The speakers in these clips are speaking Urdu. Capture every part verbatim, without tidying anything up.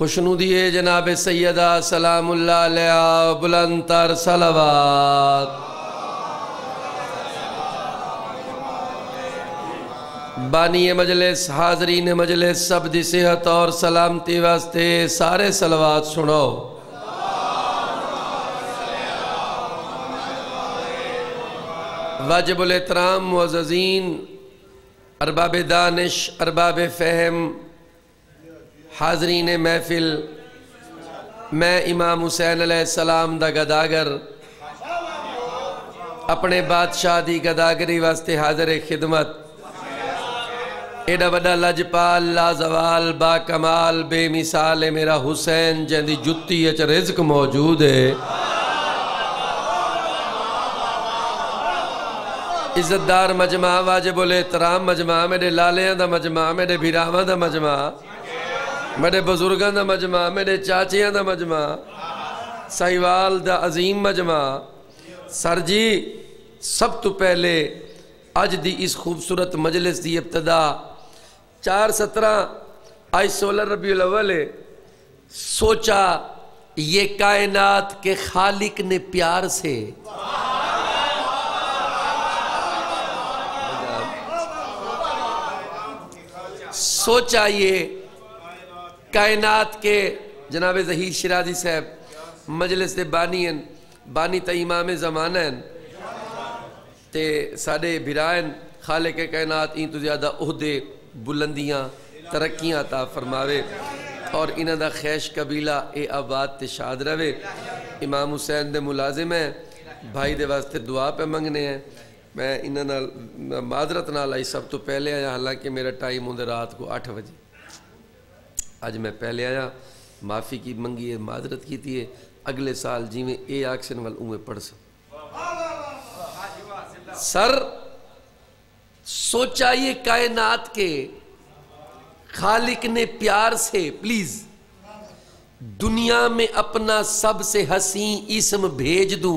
خوشنودی جناب سیدہ سلام اللہ علیہ بلند تر صلوات بانی مجلس حاضرین مجلس سب دی صحت اور سلامتی واسطے سارے صلوات سنو واجب الاحترام معززین ارباب دانش ارباب فہم حاضرین محفل میں امام حسین علیہ السلام دا گداگر اپنے بادشاہ دی گداگری واسطے حاضر خدمت ایڈا بڑا لجپال لازوال با کمال بے مثال میرا حسین جن دی جتی اچ رزق موجود ہے عزتدار مجمع واجب الاحترام مجمع میرے لالیاں دا مجمع میرے بھیراواں دا مجمع میرے بزرگاں دا مجمع میرے چاچیاں دا مجمع سائیوال دا عظیم مجمع سر جی سب تو پہلے آج دی اس خوبصورت مجلس دی ابتدا چار سترہ آج سولہ ربیع الاول ہے سوچا یہ کائنات کے خالق نے پیار سے سوچا یہ کائنات کے جناب ظہیر شیرازی صاحب مجلس دے بانی ہیں بانی تا امام زمانہ ہیں تے ساڑے بھرائن خالق کائنات این تو زیادہ عہدے بلندیاں ترقیاں عطا فرماوے اور انہ دا خیش قبیلہ اے آباد تے شاد روے امام حسین دے ملازم ہیں بھائی دے واسطے دعا پہ منگنے ہیں میں انہاں معذرت نال آئی سب تو پہلے آیا حالانکہ میرا ٹائم ہوندے رات کو آٹھ بجے آج میں پہلے آیا معافی کی منگی ہے معذرت کی تھی ہے اگلے سال جی میں اے آکشن وال اوے پڑھ سا سر سوچا یہ کائنات کے خالق نے پیار سے پلیز دنیا میں اپنا سب سے حسین اسم بھیج دوں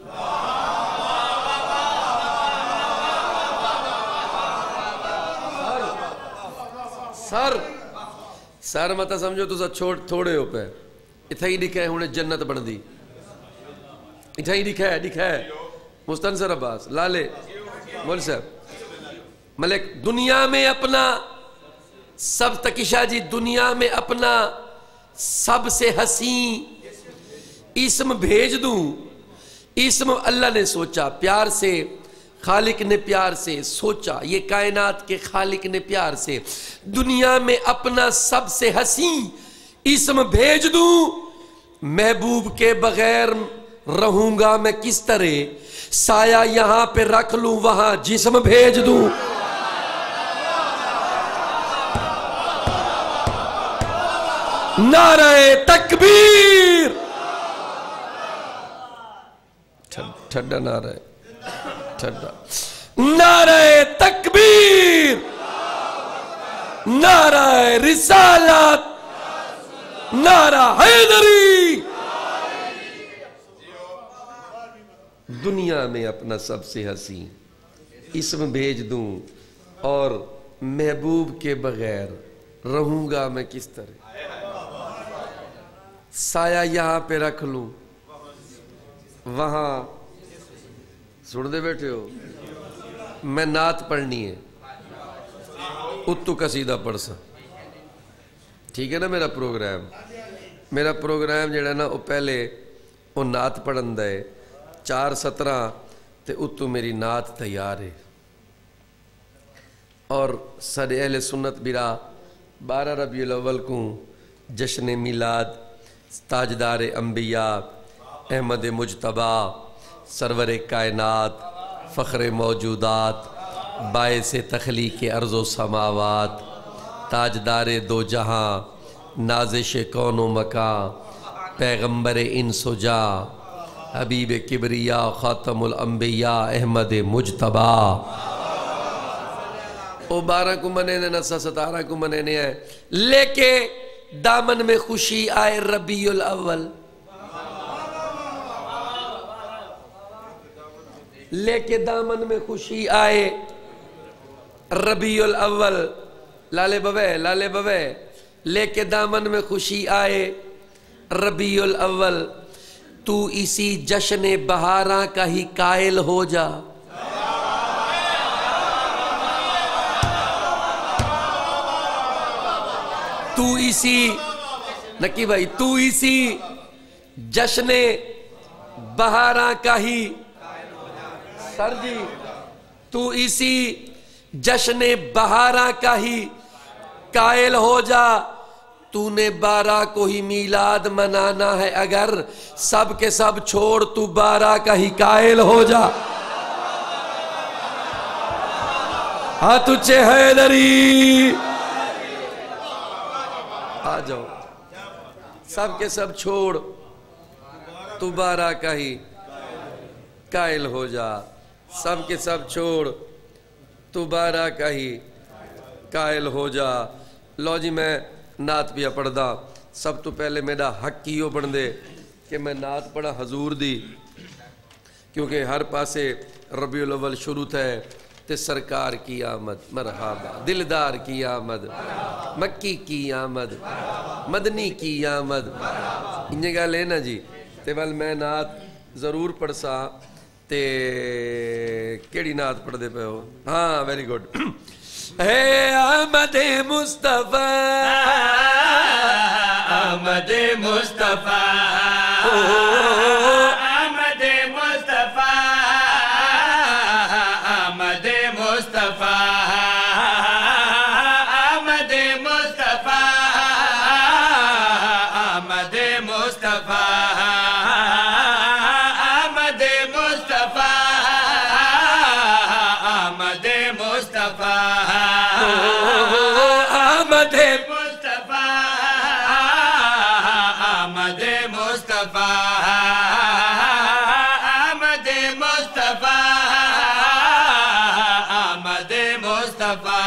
سر سر مطا سمجھو تو سا چھوڑ تھوڑے ہو پہ اتھا ہی لکھا ہے انہیں جنت بن دی اتھا ہی لکھا ہے لکھا ہے مستنصر عباس لالے مول صاحب ملک دنیا میں اپنا سب تکشہ جی دنیا میں اپنا سب سے حسین اسم بھیج دوں اسم اللہ نے سوچا پیار سے خالق نے پیار سے سوچا یہ کائنات کے خالق نے پیار سے دنیا میں اپنا سب سے حسین اسم بھیج دوں محبوب کے بغیر رہوں گا میں کس طرح سایہ یہاں پہ رکھ لوں وہاں جسم بھیج دوں نعرہ تکبیر ٹھڈا نعرہ ٹھڈا نعرہ تکبیر نعرہ رسالت نعرہ حیدری دنیا میں اپنا سب سے حسین اسم بھیج دوں اور محبوب کے بغیر رہوں گا میں کس طرح سایہ یہاں پہ رکھ لوں وہاں سن دے بیٹھے ہو میں نعت پڑھنی ہے اتو قصیدہ پڑھ سا ٹھیک ہے نا میرا پروگرام میرا پروگرام جڑا نا وہ پہلے وہ نعت پڑھن دے چار سترہ تے اتو میری نعت تیار ہے اور سر اہل سنت برا بارہ ربیع الاول کو جشن میلاد تاجدار انبیاء احمد مجتبہ سرور کائنات فخر موجودات باعث تخلیق ارض و سماوات تاجدار دو جہاں نازش کون و مکان پیغمبر انس و جاں حبیب کبریاء خاتم الانبیاء احمد مجتبہ او بارہ کو منینے نسا ستارہ کو منینے ہیں لے کے دامن میں خوشی آئے ربیع الاول لے کے دامن میں خوشی آئے ربیع الاول لالے بوے لالے بوے لے کے دامن میں خوشی آئے ربیع الاول، تو اسی جشن بہاراں کا ہی قائل ہو جا۔ تو اسی نکی بھائی تو اسی جشن بہاراں کا ہی سر جی تو اسی جشن بہاراں کا ہی قائل ہو جا۔ تو نے بارہ کو ہی میلاد منانا ہے اگر، سب کے سب چھوڑ تو بارہ کا ہی قائل ہو جا۔ ہاں تجھے حیدری آ جاؤ، سب کے سب چھوڑ تو بارہ کا ہی قائل ہو جا، سب کے سب چھوڑ تو بارہ کا ہی قائل ہو جا۔ لو جی میں نعت پیا پڑھ دا، سب تو پہلے میرا حق کیوں بن دے کہ میں نعت پڑھا حضور دی، کیونکہ ہر پاسے ربیع الاول شروع تھا تے سرکار کی آمد مرحبا، دلدار کی آمد، مکی کی آمد، مدنی کی آمد، انہیں گا لینا جی تے وال میں نعت ضرور پڑھ سا تے کیڑی نعت پڑھ دے پہ ہو؟ ہاں ویری گوڈ۔ اے آمد مصطفیٰ آمد مصطفیٰ آمد مصطفیٰ آمد مصطفیٰ آمد مصطفیٰ آمد مصطفیٰ آمد مصطفیٰ آمد مصطفیٰ آمد مصطفیٰ آمد مصطفیٰ آمد مصطفیٰ آمد مصطفیٰ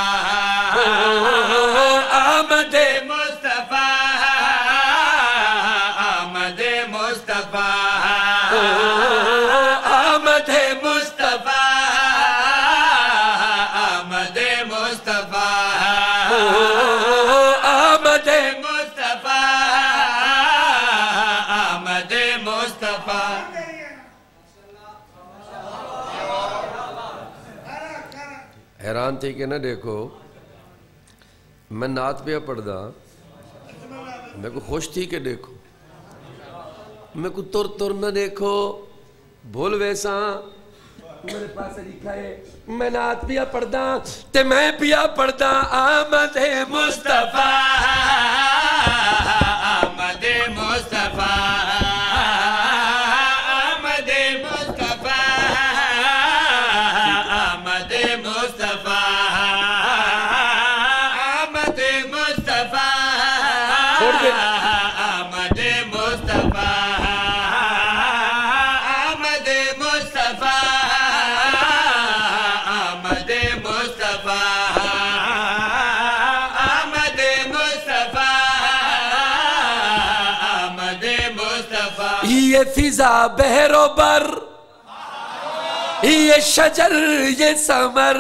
آمد مصطفیٰ آمد مصطفیٰ آمد مصطفیٰ آمد مصطفیٰ آمد مصطفیٰ آمد مصطفیٰ۔ حیران تھی کہ نہ دیکھو میں نعت پہ پڑھ دا، میں کو خوش تھی کہ دیکھو میں کو تر تر نہ دیکھو بھول ویسا میرے پاس لکھا ہے میں نعت پیا پڑھ دا تے میں پیا پڑھ دا آمد مصطفیٰ آمد مصطفیٰ آمد مصطفیٰ آمد مصطفیٰ آمد مصطفیٰ چھوڑ دے آمد مصطفیٰ آمد مصطفیٰ آمد مصطفیٰ آمد مصطفیٰ آمد مصطفیٰ۔ یہ فضا بحر و بر، یہ شجر یہ ثمر،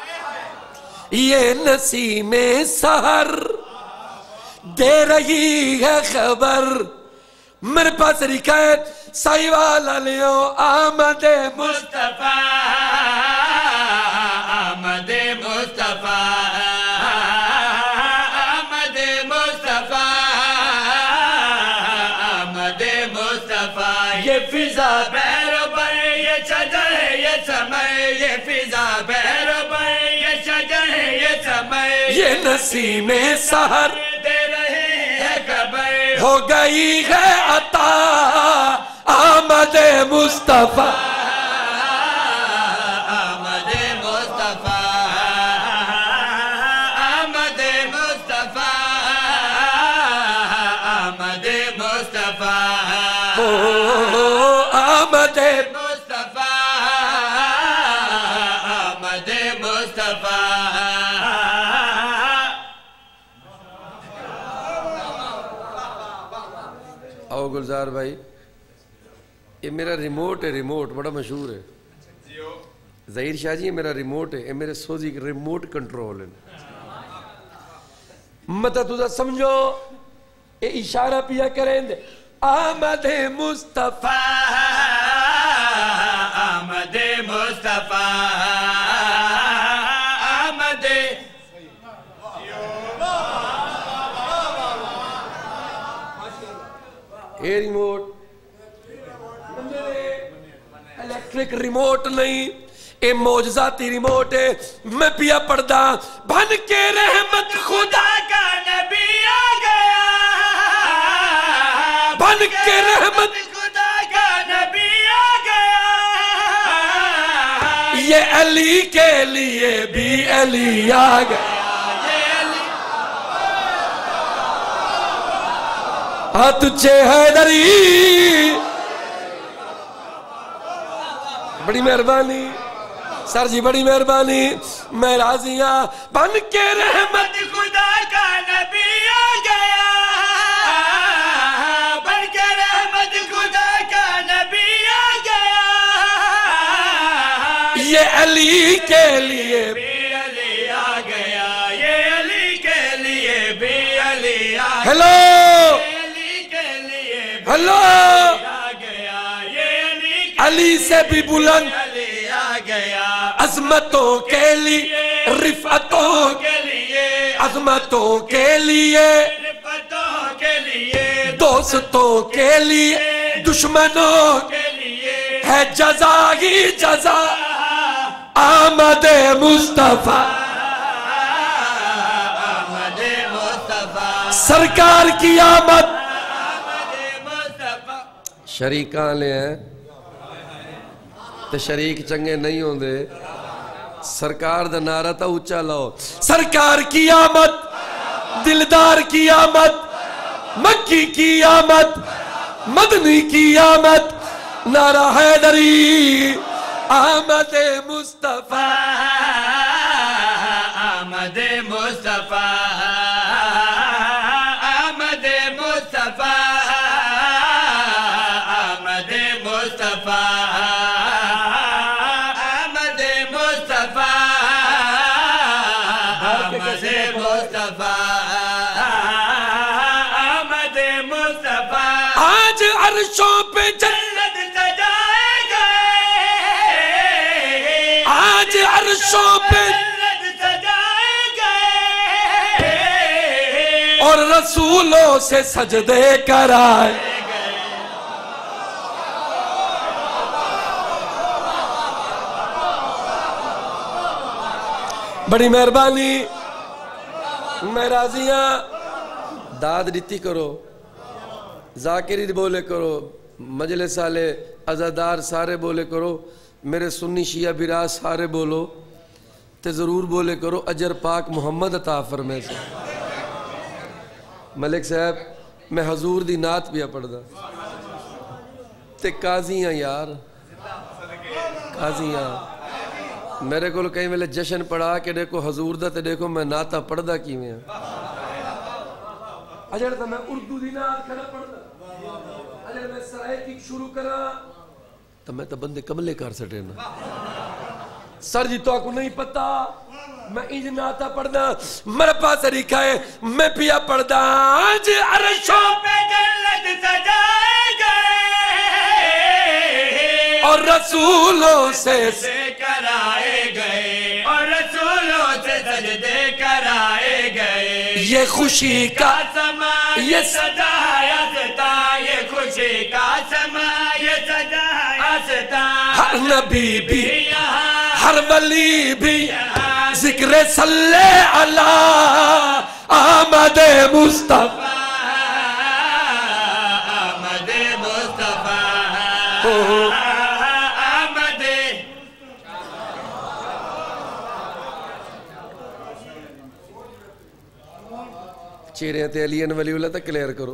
یہ نسیم سحر دے رہی ہے خبر، میرے پاس لکھا ہے سائی والا لیو آمد مصطفیٰ آمد مصطفیٰ آمد مصطفیٰ آمد مصطفیٰ۔ یہ فضا بحر و بر، یہ شجر ہے یہ ثمر، یہ فضا بحر و بر، یہ شجر ہے یہ ثمر، یہ نسیم سحر دے رہے ہیں خبر، ہو گئی ہے عطا آمد مصطفیٰ۔ آمد مصطفیٰ آمد مصطفیٰ آمد مصطفیٰ آمد مصطفیٰ آمد مصطفیٰ۔ آؤ گلزار بھائی، یہ میرا ریموٹ ہے، ریموٹ بڑا مشہور ہے، ظہیر شاہ جی یہ میرا ریموٹ ہے، یہ میرے سوزی ریموٹ کنٹرول ہے، متا تُزا سمجھو اے اشارہ پیا کریں دے آمد مصطفیٰ آمد مصطفیٰ آمد اے ریموٹ الیکٹرک ریموٹ نہیں اے موجزاتی ریموٹ ہے میں پیا پڑھدا بھن کے رحمت خدا کا نبی آ گیا بھن کے رحمت خدا کا نبی آ گیا یہ علی کے لیے بھی علی آ گیا ہاں تجھے حیدری بڑی مہربانی سر جی بڑی مہربانی میں راضی ہاں بن کے رحمت خدا کا نبی آ گیا بن کے رحمت خدا کا نبی آ گیا یہ علی کے لیے بھی علی آ گیا یہ علی کے لیے بھی علی آ گیا ہیلو علی کے لیے بھی ہیلو آ گیا یہ علی علی سے بھی بلند علی آ گیا عظمتوں کے لیے رفعتوں کے لیے عظمتوں کے لیے رفتوں کے لیے دوستوں کے لیے دشمنوں کے لیے ہے جزا ہی جزا آمد مصطفیٰ آمد مصطفیٰ سرکار کی آمد آمد مصطفیٰ شریکاں لے ہیں تے شریک چنگے نہیں ہوں دے سرکار دا نعرہ تا اچھا لاؤ سرکار کی آمد دلدار کی آمد مکی کی آمد مدنی کی آمد نعرہ حیدری آمد مصطفیٰ آمد مصطفیٰ آمد مصطفیٰ آمد مصطفیٰ آمد مصطفیٰ آمد مصطفیٰ آمد مصطفیٰ آج عرشوں پہ جنت جنت سجائے گئے آج عرشوں پہ جنت سجائے گئے اور رسولوں سے سجدے کرائے بڑی مہربانی میں راضی ہاں داد دیتی کرو ذاکری بولے کرو مجلس والے عزادار سارے بولے کرو میرے سنی شیعہ برا سارے بولو تے ضرور بولے کرو اجر پاک محمد عطا فرمائے سے ملک صاحب میں حضور دی نعت پیا پڑھ دا تے قاضی ہاں یار قاضی ہاں میرے کو کہیں ویلے جشن پڑھا کہ دیکھو حضور دا تے دیکھو میں نعتہ پڑھ دا کی میں اجر تا میں اردو دی نعت کھڑا پڑھ دا اجر میں سرائے کی شروع کرا تو میں تو بندے کملے کر سٹے نا سر جی تو آپ کو نہیں پتا میں انج نعتہ پڑھ دا میرے پاس لکھا ہے میں پیا پڑھ دا آج عرشوں پہ جنت سجائے گئے اور رسولوں سے سے کرائے گئے اور رسولوں سے سجدے کرائے گئے یہ خوشی کا سما یہ یہ سجایا ستا یہ خوشی کا سما یہ سجایا ستا ہر نبی بھی یہاں ہر ولی بھی ذکر صلی اللہ آمد مصطفیٰ آمد مصطفیٰ آمد چہرے تے علی ولی اللہ تک کلیئر کرو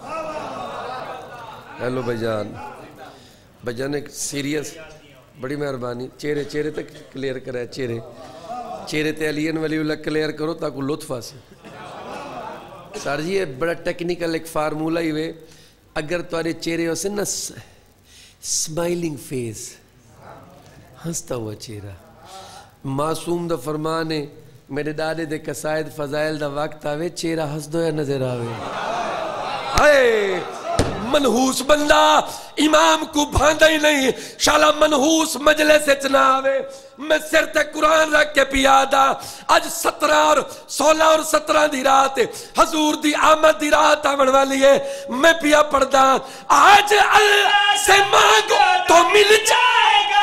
ہیلو بھائی جان بھائی جان ایک سیریس بڑی مہربانی چہرے چہرے تک کلیئر کرے چہرے چہرے تے علی ولی اللہ کلیئر کرو تاکہ لطف آسے سر جی یہ بڑا ٹیکنیکل ایک فارمولہ ہی ہوئے اگر تمہارے چہرے ہو سے نا سمائلنگ فیس ہنستا ہوا چہرہ معصوم دا فرمان ہے میرے دادے دے قصائد فضائل دا وقت آوے چہرہ ہس دو یا نظر آوے ہائے منحوس بندہ امام کو بھاندہ ہی نہیں شالا منحوس مجلس اچنا آوے میں سر تے قرآن رکھ کے پیادا آج سترہ اور سولہ اور سترہ دی رات حضور دی آمد دی رات آمن والی ہے میں پیا پڑھدا آج اللہ سے مانگو تو مل جائے گا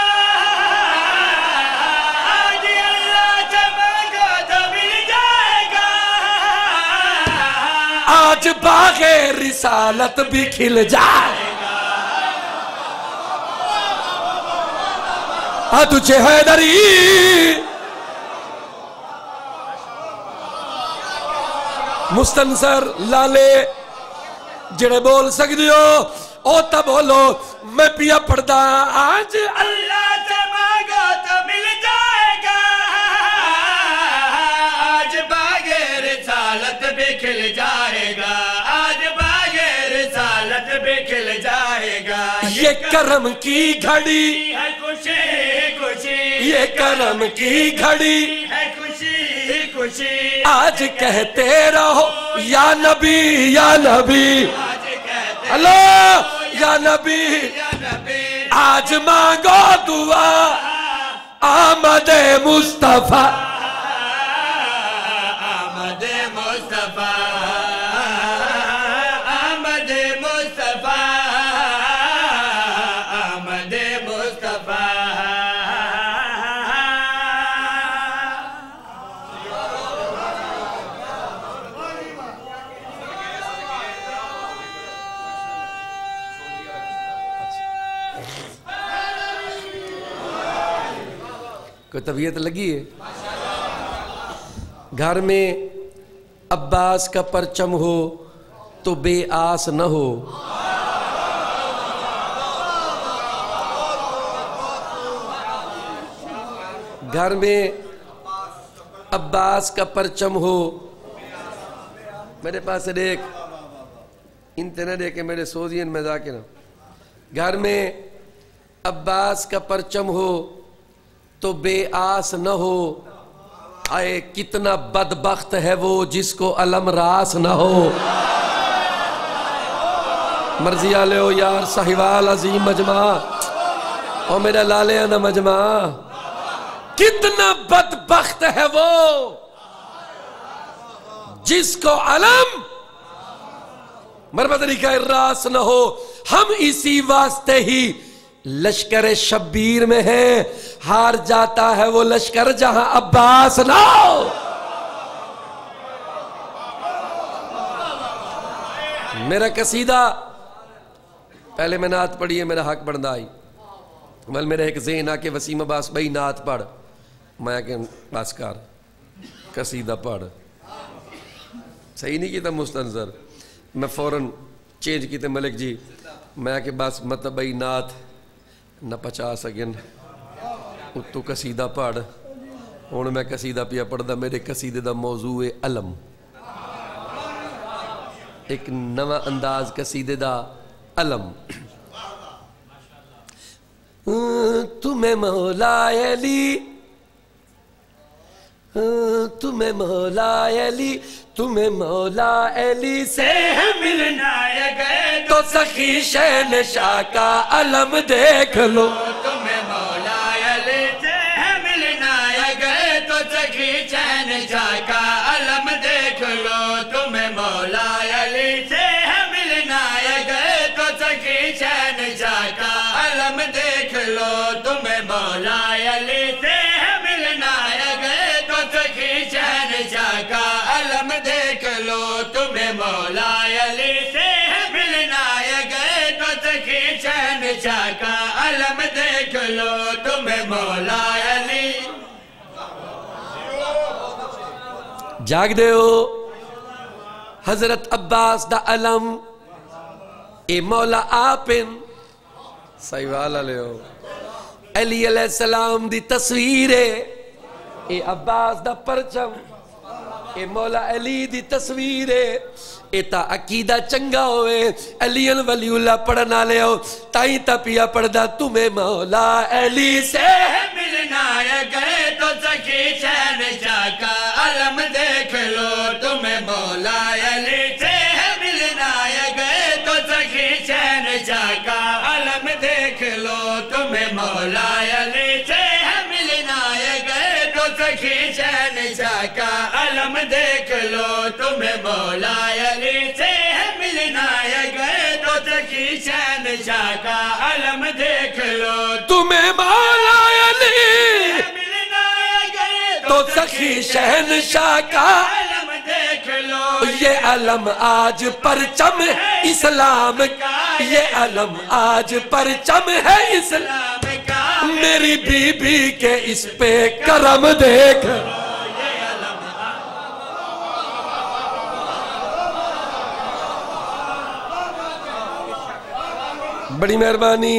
آج اللہ سے مانگو تو مل جائے گا آج باغ رسالت بھی کھل جائے ہاں تجھے حیدری مستنصر لالے جڑے بول سکتے ہو او تا بولو میں پیا پڑھدا آج اللہ سے مانگو تو مل جائے گا آج باغ رسالت بھی کھل جائے گا آج باغ رسالت بھی کھل جائے گا یہ کرم کی گھڑی ہے خوشی خوشی یہ کرم کی گھڑی ہے خوشی خوشی آج کہتے رہو یا نبی یا نبی آج کہتے اللہ یا نبی یا نبی آج مانگو دعا آمد مصطفیٰ آمد مصطفیٰ آمد مصطفیٰ آمد مصطفیٰ کوئی طبیعت لگی ہے گھر میں عباس کا پرچم ہو تو بے آس نہ ہو گھر میں عباس کا پرچم ہو میرے پاس ایک انتنا دیکھے میرے سوزین میں جا کے نا گھر میں عباس کا پرچم ہو تو بے آس نہ ہو آئے کتنا بدبخت ہے وہ جس کو علم راس نہ ہو مرضی آلے ہو یار صاحبال عظیم مجمع اور میرا لالے آنا مجمع کتنا بدبخت ہے وہ جس کو علم مربت کا راس نہ ہو ہم اسی واسطے ہی لشکر شبیر میں ہے ہار جاتا ہے وہ لشکر جہاں عباس نہ ہو میرا قصیدہ پہلے میں نعت پڑھی ہے میرا حق بندہ آئی مل میرے ایک ذہن آ کے وسیم عباس بھائی نعت پڑھ میں کہ باسکار قصیدہ پڑھ صحیح نہیں کیتا مستنظر میں فوراں چینج کیتے ملک جی میں کہ بس مطلب بھائی نعت نہ پچا سکن اتو قصیدہ پڑھ ہوں میں قصیدہ پیا پڑھدا میرے قصیدے دا موضوع علم ایک نواں انداز قصیدے دا علم تمہیں مولا علی تمہیں مولا علی تمہیں مولا علی سے ملنا گئے تو سخی شہنشاہ کا علم دیکھ لو تمہیں مولا علی سے ملنا گئے تو سخی شہنشاہ کا علم دیکھ لو تمہیں مولا علی سے ملنا گئے تو سخی شہنشاہ کا علم دیکھ لو تمہیں مولا علی سے ملنا گئے تو سخی شہنشاہ کا علم دیکھ لو تمہیں مولا علی سے ملنا گئے تو سخی شہنشاہ کا علم دیکھ لو تمہیں مولا علی جاگ دے ہو حضرت عباس دا علم اے مولا آپن صحیح والا لے ہو علی علیہ السلام دی تصویر اے عباس دا پرچم اے مولا علی دی تصویر اے تا عقیدہ چنگا ہوئے علی ولی اللہ پڑھنا لے ہو تائیں تا پیا پڑھدا تمہیں مولا علی سے ملنا گئے تو سخی شہنشاہ کا علی سے ہے ملنا ہے گئے تو سخی شہنشاہ کا علم دیکھ لو تمہیں مولا علی سے ہے ملنا ہے گئے تو سخی شہنشاہ کا علم دیکھ لو تمہیں مولا علی سے ہے ملنا ہے گئے تو سخی شہنشاہ کا علم دیکھ لو تمہیں مولا علی ملنا ہے گئے تو سخی شہنشاہ کا علم دیکھ لو یہ علم آج پرچم ہے اسلام کا یہ علم آج پرچم ہے اسلام کا میری بی بی کے اس پہ کرم دیکھ بڑی مہربانی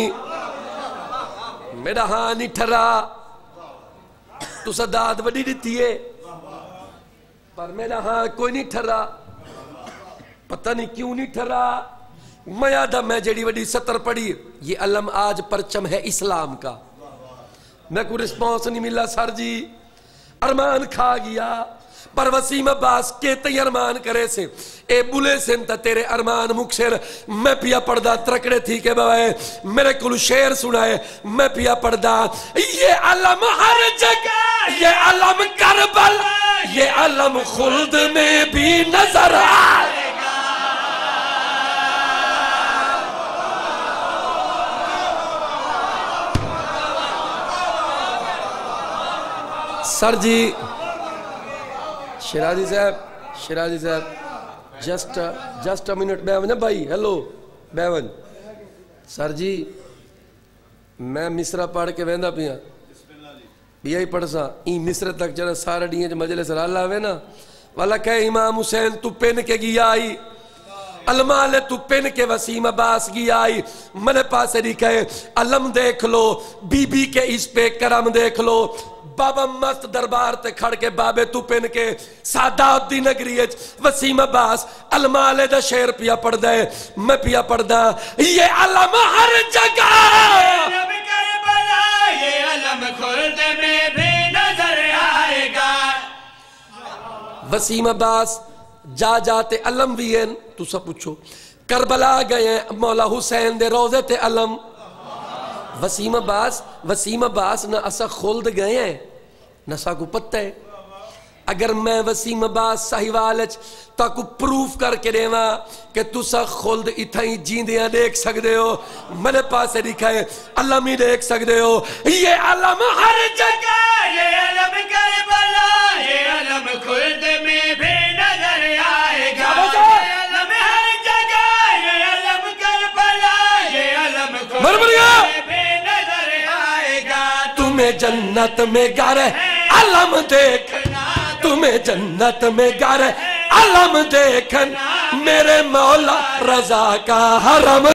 میرا ہاں نہیں ٹھرا تو صداد بڑی دیتی ہے پر میرا ہاں کوئی نہیں ٹھرا پتہ نہیں کیوں نہیں ٹھرا میں یادہ میں جڑی وڈی ستر پڑی یہ علم آج پرچم ہے اسلام کا میں کوئی رسپانس نہیں ملا سر جی ارمان کھا گیا پر وسیم عباس کے تی ارمان کرے سے اے بولے سن تا تیرے ارمان مکسر میں پیا پڑھدا ترکڑے تھی کہ بوائے میرے کلو شعر سنائے میں پیا پڑھدا یہ علم ہر جگہ یہ علم کربل یہ علم خلد میں بھی نظر آئے گا سر جی شیرازی صاحب شیرازی صاحب جسٹ جسٹ a minute بیون ہے بھائی ہیلو بیون سر جی میں مصرہ پڑھ کے ویندہ پیا بیا ہی پڑھ سا این مصرہ تک چلا سارا ڈیئے جو مجلس راللہ ہوئے نا والا کہ امام حسین تو پین کے گیا آئی علمال تو پین کے وسیم عباس گیا آئی میں نے پاس ری کہے علم دیکھ لو بی بی کے اس پہ کرم دیکھ لو بابا مست دربار تے کھڑ کے بابے تو پین کے سادات دی نگریج وسیم عباس علمالے دا شیر پیا پڑھ دے میں پیا پڑھ دا یہ علم ہر جگہ علم کربلا یہ علم خلد میں بھی نظر آئے گا وسیم عباس جا جاتے علم بھی ہیں تو سب پوچھو کربلا گئے مولا حسین دے روزے تے علم وسیم عباس وسیم عباس نہ اسا خلد گئے ہیں نہ سا کو پتہ ہے اگر میں وسیم عباس ساہیوالچ تا کو پروف کر کے دے ماں کہ تو سا خلد اتھائی جیندیاں دیکھ سکتے ہو میرے پاس لکھا ہے علم ہی دیکھ سکتے ہو یہ علم ہر جگہ یہ علم کربلا یہ علم خلد میں بھی نظر آئے گا یہ علم ہر جگہ یہ علم کربلا یہ علم خلد میں بھی نظر آئے گا تمہیں جنت میں گھر علم دیکھنا تمہیں جنت میں گھر علم دیکھنا میرے مولا رضا کا حرم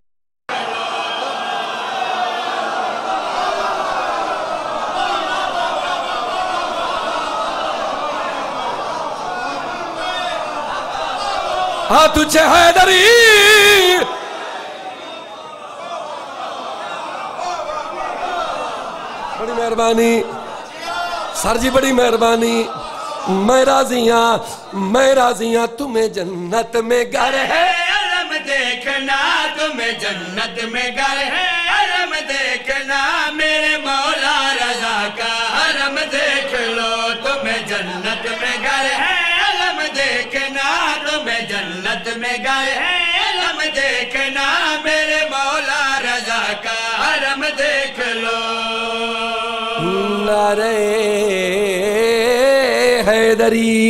ہاں تجھے حیدری بڑی مہربانی سر جی بڑی مہربانی میں راضیاں میں راضیاں تمہیں جنت میں گھر ہے علم دیکھنا تمہیں جنت میں گھر ہے علم دیکھنا میرے مولا رضا کا حرم دیکھ لو تمہیں جنت میں گھر ہے علم دیکھنا تمہیں جنت میں گھر ہے علم دیکھنا میرے مولا رضا کا حرم دیکھ لو نعرہ حیدری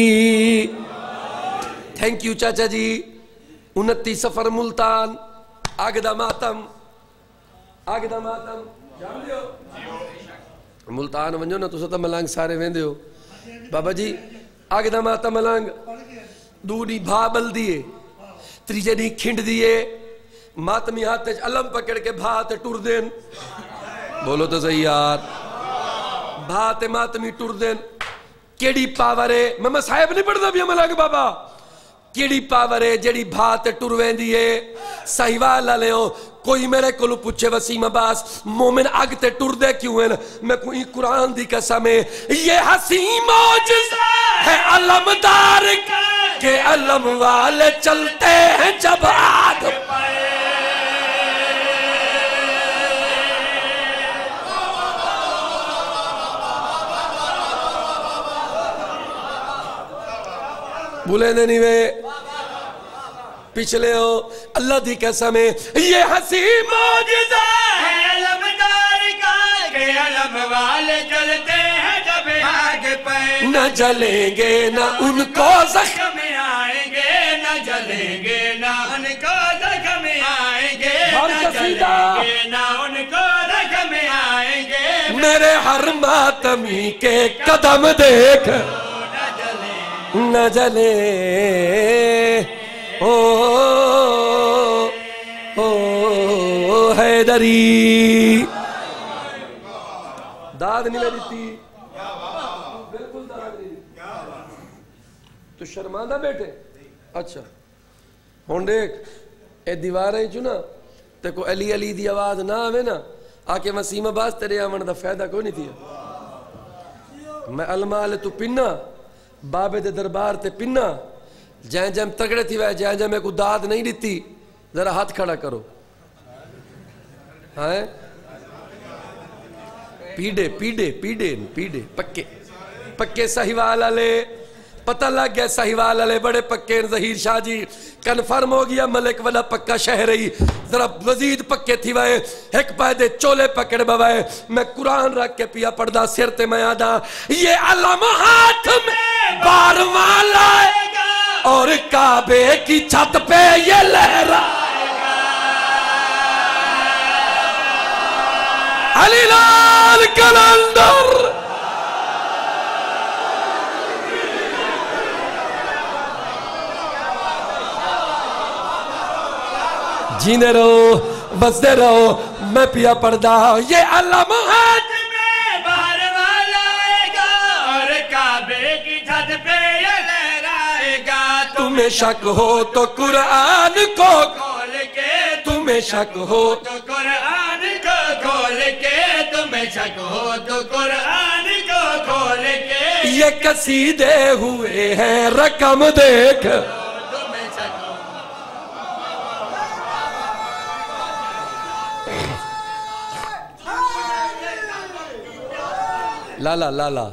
تھینک یو چاچا جی انتی سفر ملتان آگدہ ماتم آگدہ ماتم جان دیو ملتان ونجو نا تو ستا ملانگ سارے ویندے ہو بابا جی آگدہ ماتم ملانگ دونی بھابل دیئے تریجے نہیں کھنڈ دیئے ماتمی ہاتھ علم پکڑ کے بھاتے ٹور دین بولو تو صحیح یار بھاتے ماتمی ٹور دین کیڑی پاورے میں صاحب نہیں پڑھتا بھی عملہ کے بابا کیڑی پاورے جڑی بھاتے ٹور ویندی ہے سہیوال لے ہو کوئی میرے کلو پوچھے وسیم عباس مومن آگتے ٹور دے کیوں ہیں میں کوئی قرآن دی قسم ہے یہ حسین معجزہ ہے علم دار کا کہ علم والے چلتے ہیں جب آگ پائے. بھولے نہیں وے پچھلے ہو اللہ دی قسم ہے یہ ہنسی معجزہ ہے علمدار کا کہ علم والے چلتے ہیں جب آگ پہ. نہ جلیں گے نہ ان کو زخم آئیں گے نہ جلیں گے نہ ان کو زخم آئیں گے اور نہ قصیدہ جلیں گے نہ ان کو زخم آئیں گے. میرے ہر ماتمی کے قدم دیکھ نہ جلے او او حیدری. داد نہیں میں دیتی بالکل داد نہیں تو شرماندہ بیٹھے. اچھا ہون دیکھ اے دیواریں چنا تے کو علی علی دی آواز نہ آوے نا آکے وسیم عباس تیرے آمن دا فائدہ کوئی نہیں تھی. میں المال تو پننا بابے دے دربار تے پننا جائیں جائیں تگڑے تھی وے جائیں جائیں میں کو داد نہیں دیتی. ذرا ہاتھ کھڑا کرو. ہاں پیڑے پیڑے پیڑے پیڑے پکے پکے سہیوال والے پتہ لگ گیا سہیوال والے بڑے پکے. ظہیر شاہ جی کنفرم ہو گیا ملک والا پکا شہر ہی. ذرا مزید پکے تھی وائے ایک پائے دے چولے پکڑ بوائے. میں قرآن رکھ کے پیا پڑھدا سر تے میں آدھا یہ علم ہاتھ میں بارواں لائے اور کعبے کی چھت پہ یہ لہرا علی لال کلندر. جینے رہو بستے رہو میں پیا پڑھدا یہ علم ہاتھ میں باہر والا آئے گا اور کعبے کی چھت پہ یہ لہرائے گا. تمہیں شک ہو تو قرآن کو کھول کے تمہیں شک ہو تو قرآن کو کھول کے تمہیں شک ہو تو قرآن کو کھول کے یہ قصیدے ہوئے ہیں رقم دیکھ. تمہیں شک ہو. لالا لالا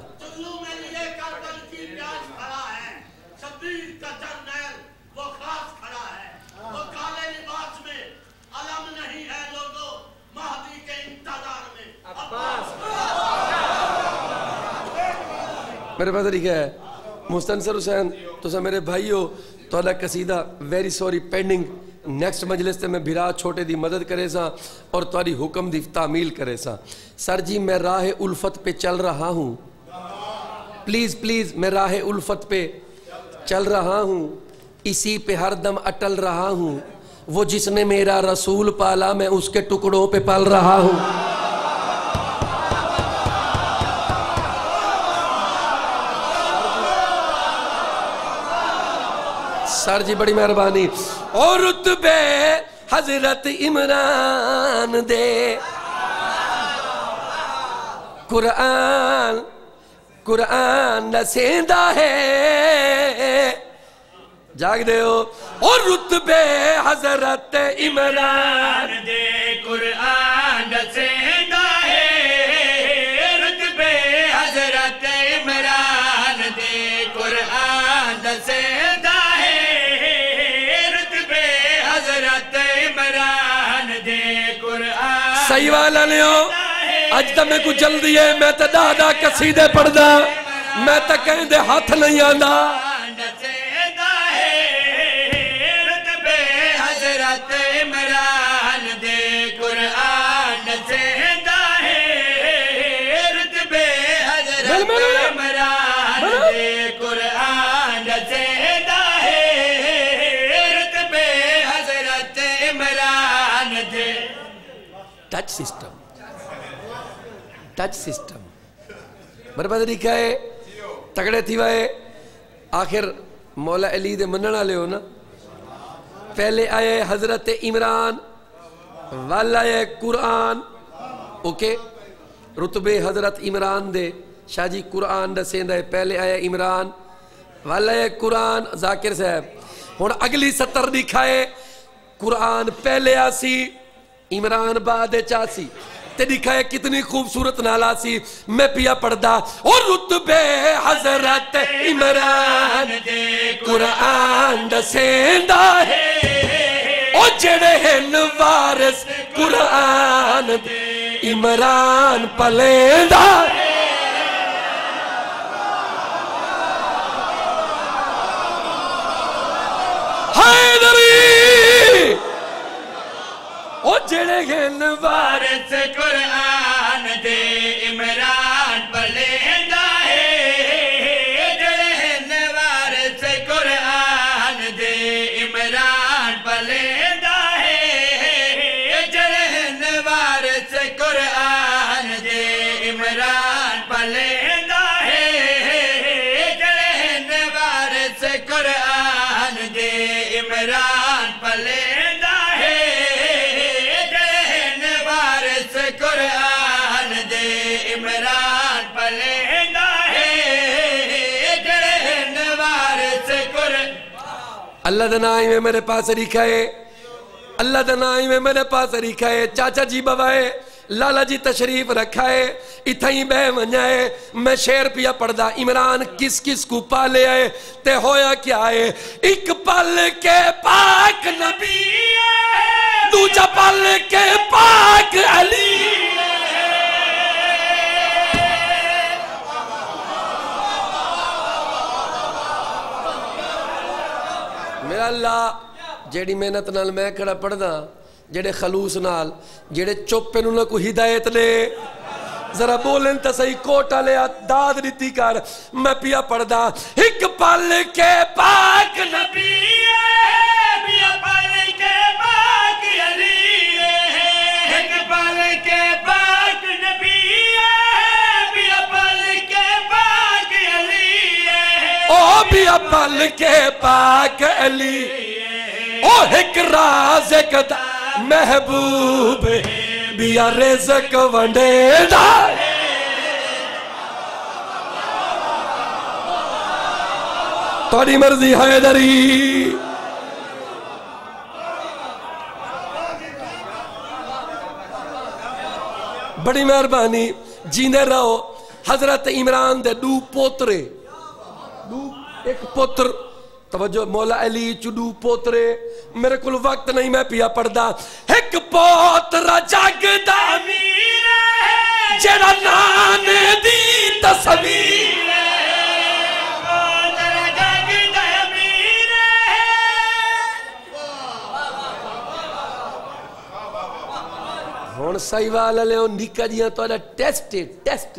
میرے پاس لکھا ہے مستنصر حسین تو سا میرے بھائی ہو تو اللہ قصیدہ ویری سوری پینڈنگ نیکسٹ مجلس تے میں بھرا چھوٹے دی مدد کرے سا اور تاری حکم دی تعمیل کرے سا. سر جی میں راہ الفت پہ چل رہا ہوں پلیز پلیز میں راہ الفت پہ چل رہا ہوں اسی پہ ہر دم اٹل رہا ہوں. وہ جس نے میرا رسول پالا میں اس کے ٹکڑوں پہ پل رہا ہوں. سر جی بڑی مہربانی. اور رتبے حضرت عمران دے قرآن قرآن نسیندہ ہے جاگ دے ہو. اور رتبے حضرت عمران دے قرآن نسیندہ ہے رتبے حضرت عمران دے قرآن نسیندہ صحیح والا نہیں ہو اج تا میں کو جلدی ہے میں تا دادا قصیدے پڑھ دا میں تا کہیں دے ہاتھ نہیں آندا. رتبے حضرت عمران دے قرآن سیدہ ہے رتبے حضرت عمران دے قرآن سیدہ ہے رتبے حضرت عمران دے. ٹچ سسٹم ٹچ سسٹم برباد لکھا ہے تگڑے تھی وائے آخر مولا علی دے مننا لے ہو نا. پہلے آئے حضرت عمران والا آئے قرآن اوکے رتبے حضرت عمران دے شاہ جی قرآن دا سیندہ ہے. پہلے آئے عمران والے قرآن ذاکر صاحب ہون اگلی ستر دکھائے قرآن پہلے آسی عمران بعد چاسی تے دکھائے کتنی خوبصورت نالا سی میں پیا پڑھدا اور رتبے حضرت عمران قرآن دسیندا ہے او جڑے ہن وارث قرآن عمران پلیندا ہے حیدری او جڑے ہن وارث قرآن دے عمران پلیندا ہے جڑے ہن وارث قرآن دے عمران پلیندا ہے جڑے ہن وارث قرآن دے عمران پلیندا ہے جڑے ہن وارث قرآن دے عمران پلیندا قرآن دے عمران پلیندا ہے جڑے وارث قرآن اللہ دنائی میں میرے پاس لکھا ہے اللہ دنائی میں میرے پاس لکھا ہے چاچا جی بوائے لالا جی تشریف رکھا ہے اتھائی بے منجائے میں شیر پیا پڑھدا عمران کس کس کو پالے آئے تے ہویا کیا ہے ایک پل کے پاک نبی دوجہ پل کے پاک علی میرا اللہ جیڑی محنت نال میں کھڑا پڑھدا جیڑے خلوص نال جیڑے چوپے نو نہ کو ہدایت لے ذرا بولن تا صحیح کوٹا لے داد دیتی کر میں پیا پڑھدا ایک پل کے پاک نبی پیا پل کے پاک علی ایک پل کے پاک نبی پیا پل کے پاک علی او پیا پل کے پاک علی او ایک رازق دا محبوب بیا رزق ونڈے دا توڑی مرضی حیدری بڑی مہربانی جیندے رہو حضرت عمران دے دو پوترے دو ایک پوتر توجہ مولا علی چڈو پوترے میرے کل وقت نہیں میں پیا پڑھدا ایک پوترا جگ دا امیر جڑا نان دی تصویر پوترا جگ دا امیر ہون سائی والا لے ہون نکا جیاں تو ایڈا ٹیسٹ ٹیسٹ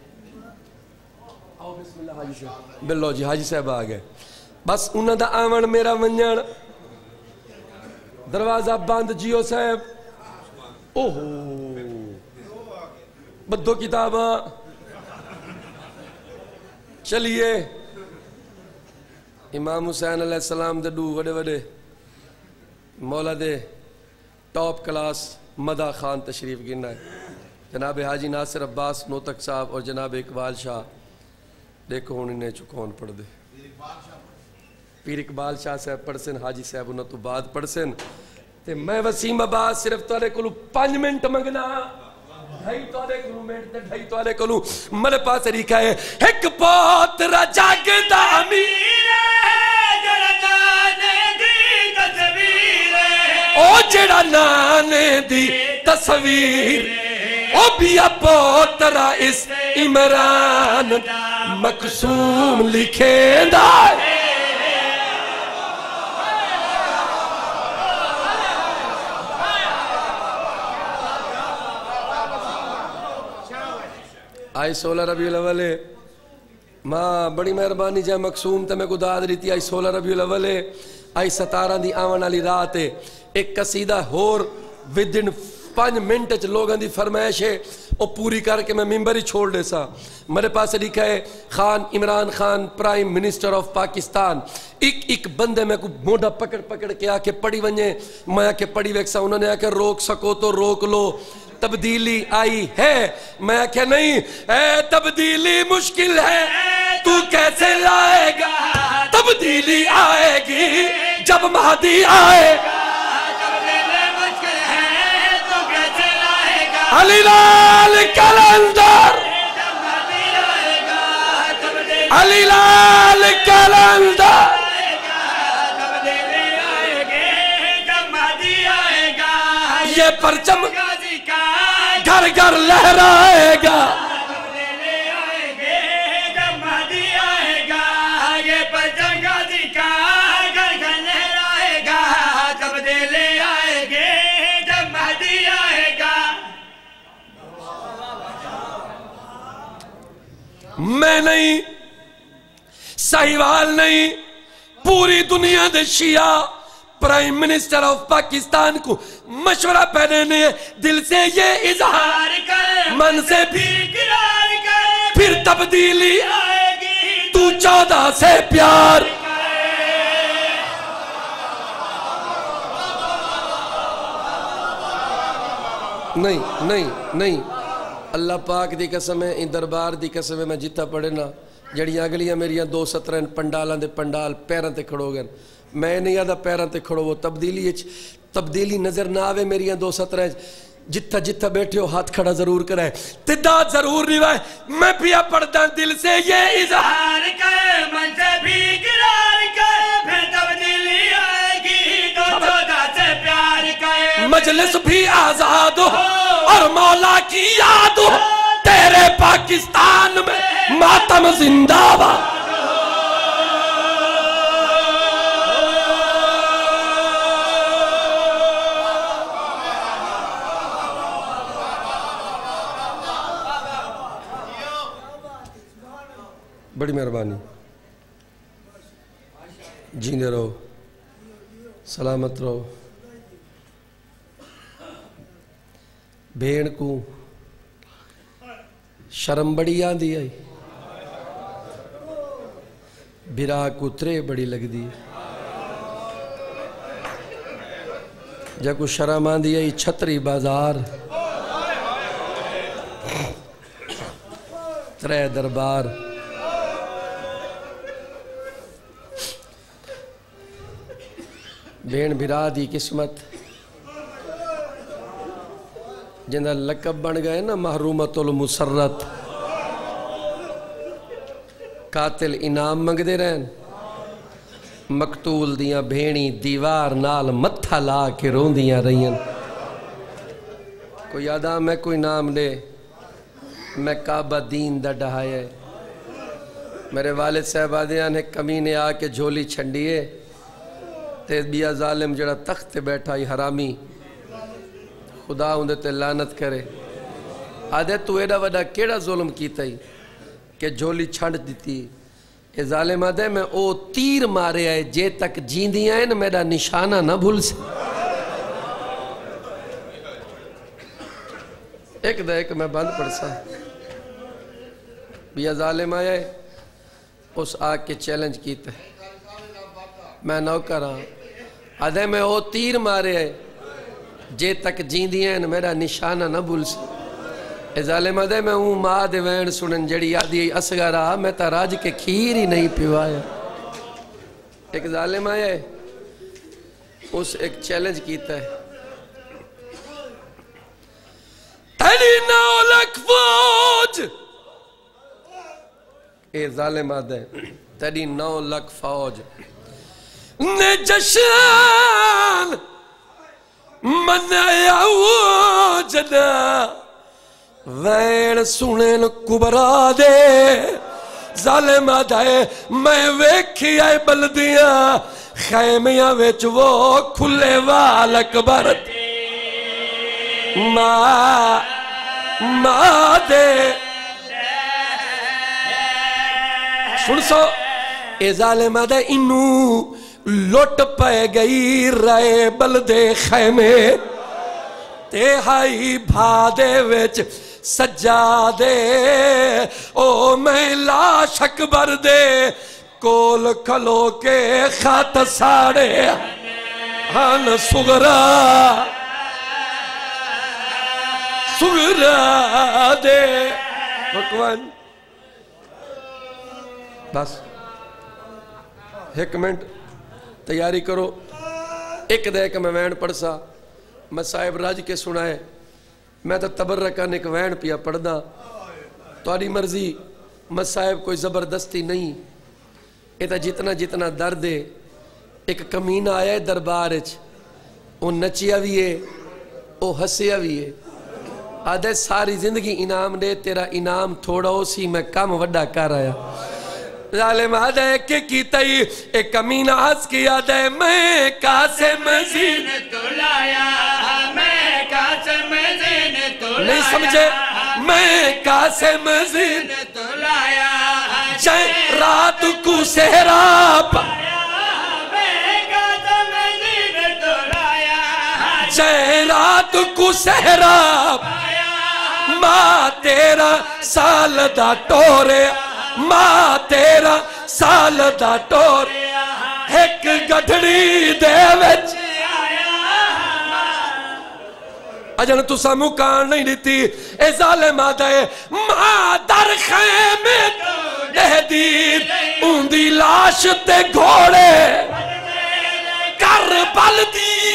آؤ بسم اللہ حاجی صاحب بلو جی حاجی صاحب آگئے بس انہاں دا آمن میرا منجن دروازہ بند جیو صاحب اوہو بدو کتابہ چلیے امام حسین علیہ السلام دے دو وڈے وڈے مولا دے ٹاپ کلاس مدہ خان تشریف گرنا ہے جناب حاجی ناصر عباس نوتک صاحب اور جناب اقبال شاہ دیکھو انہیں چکون پڑھ دے پیر اقبال شاہ صاحب پڑھسن حاجی صاحب انہوں تو بعد پڑھسن تے میں وسیم عباس صرف توڑے کلو پانچ منٹ منگنا ڈھائی توڑے کلو منٹ تے ڈھائی توڑے کلو میرے پاس ریکھا ہے ایک پوترا جاگ دا امیر جڑا نانے دی تصویر او جڑا نانے دی تصویر او بیا پوترا اس عمران مقسوم لکھے دا آئی سولہ ربیع الاول ماں بڑی مہربانی جائے مقسوم تے میں کو داد دیتی آئی سولہ ربیع الاول آئی ستارہ دی آون والی رات ایک قصیدہ ہور ودن پانچ منٹ چ لوگاں دی فرمائش ہے او پوری کر کے میں ممبر ہی چھوڑ دے سا میرے پاس لکھا ہے Khan Imran Khan prime minister of Pakistan ایک ایک بندے میں کو موڈا پکڑ پکڑ کے آ کے پڑھی ونجے میں آ کے پڑھی ویکسا انہوں نے آ کے روک سکو تو روک لو تبدیلی آئی ہے میں کہ نہیں اے تبدیلی مشکل ہے تو کیسے لائے گا تبدیلی آئے گی جب مہدی آئے گا. علی لال کلندر علی لال کلندر یہ پرچم گھر گھر لہرائے گا. میں نہیں سہیوال نہیں پوری دنیا دے شیعہ پرائم منسٹر آف پاکستان کو مشورہ پہنے دل سے یہ اظہار کر من سے بھی اقرار کر پھر تبدیلی آئے گی تو چودہ سے پیار. نہیں نہیں نہیں اللہ پاک دی قسم ہے ان دربار دی قسم ہے میں جیتا پڑھے نا جڑیاں اگلیاں میریاں دو سترین پنڈالاں دے پنڈال پیران تے کھڑو گئے میں نہیں آدھا پیران تے کھڑو وہ تبدیلی تبدیلی نظر نہ آوے میریاں دو سترین جتا جتا بیٹھے ہو ہاتھ کھڑا ضرور کرائے تداد ضرور نہیں وائے میں پیا پڑھتا دل سے یہ اظہار کر من سے بھی قرار کر پھر تبدیلی آئے گی تو چودہ سے پیار کر مجلس بھی آزاد ہو اور مولا کی یاد ہو تیرے پاکستان میں ماتم زندہ باد. بڑی مہربانی جینے رہو سلامت رہو. بھیڑ کو شرم بڑی آندھی آئی بھرا کو ترے بڑی لگ دی جا کو شرم آندھی آئی چھتری بازار ترے دربار بین بھرا دی قسمت جنہ لقب بن گئے نا محرومت المسرت قاتل انعام منگ دے رہن مقتول دیاں بھینی دیوار نال متھا لا کے رون دیاں رہین. کوئی یادہ میں کوئی نام لے میں کعبہ دین دا ڈہائے میرے والد صاحب آدھیاں نے کمینے آ کے جھولی چھنڈیے تے بیا ظالم جڑا تخت تے بیٹھا ہی حرامی خدا ہوندے تے لعنت کرے آدھے تو ایڈا وڈا کیڑا ظلم کیتا ہی کہ جھولی چھنڈ دیتی اے ظالم آدھے میں او تیر مارے آئے جے تک جیندی آئے نا میرا نشانہ نہ بھول سے. ایک دا ایک میں بند پڑھ سا بیا ظالم آئے اس آگ کے چیلنج کیتا ہے میں نو کر رہا آدھے میں او تیر مارے آئے جے تک جیندی ہیں میرا نشانہ نہ بھول سے. اے ظالم آدھے میں ہوں ماں دے وین سنن جڑی آدھی اسگا رہا میں تا راج کے کھیر ہی نہیں پیوایا. ایک ظالم آیا ہے اس ایک چیلنج کیتا ہے تیری نو لکھ فوج اے ظالم آدھے تیری نو لکھ فوج نے جشن منایا وہ جنا وین سنن کبرا دے ظالم آدھائے میں ویکھی آئے بلدیاں خیمیاں ویچ وہ کھلے وال اکبر ماں ماں دے سن سو اے ظالم آدھائے انہوں لوٹ پہ گئی رائے بلدے خیمے تیہائی بھادے ویچ سجا دے او میں لاش اکبر دے کول کھلو کے خات ساڑے ہن سغرا سغرا دے حکوان بس ایک منٹ تیاری کرو. ایک دے کہ میں وین پڑھ سا میں صاحب راج کے سنائے میں تو تبرکان ایک وین پیا پڑھ دا تواری مرضی میں صاحب کوئی زبردستی نہیں. یہ تو جتنا جتنا درد ہے ایک کمینہ آیا ہے دربارچ وہ نچیا بھی ہے وہ ہسیا بھی ہے آدھے ساری زندگی انعام دے تیرا انعام تھوڑا ہو سی میں کام وڈا کر آیا. ظالم آدھے کہ کی تئی ایک کمینہ ہس کی آدھے میں قاسم زین تو لایا میں قاسم زین تو لایا نہیں سمجھے میں قاسم زین تو لایا جائیں رات کو سہرا پایا میں قاسم زین تو لایا جائیں رات کو سہرا ماں تیرا سال دا ٹورے ماں تیرا سال دا ٹورے ایک گھڑی دے وچ اجن تو سا مکان نہیں دیتی اے ظالم آدھے ماں در خیمے دہ دیر اندی لاش تے گھوڑے کربل دی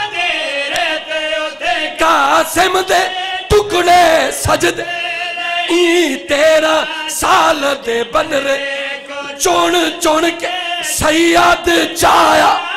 قاسم دے ٹکڑے سجدے ای تیرا سال دے بن رہے چون چون کے سیاد چایا